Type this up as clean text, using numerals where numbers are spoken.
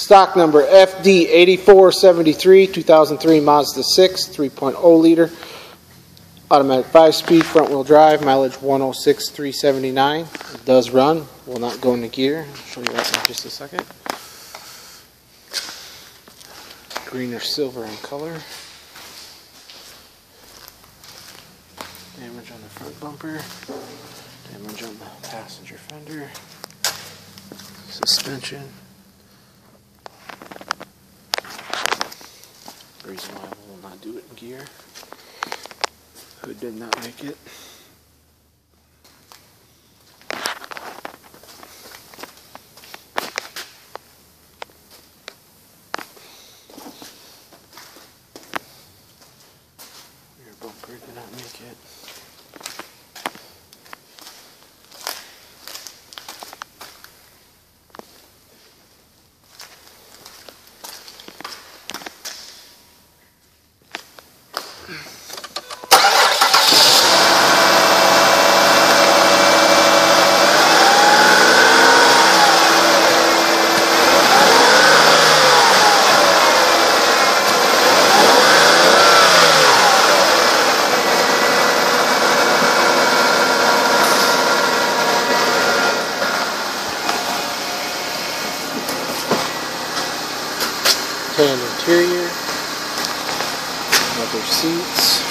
Stock number FD8473, 2003 Mazda 6, 3.0 liter. Automatic 5-speed, front wheel drive, mileage 106,379. It does run, will not go into gear. I'll show you that in just a second. Green or silver in color. Damage on the front bumper. Damage on the passenger fender. Suspension. Reason why we will not do it in gear. Hood did not make it. Rear bumper did not make it. Tan interior, leather seats.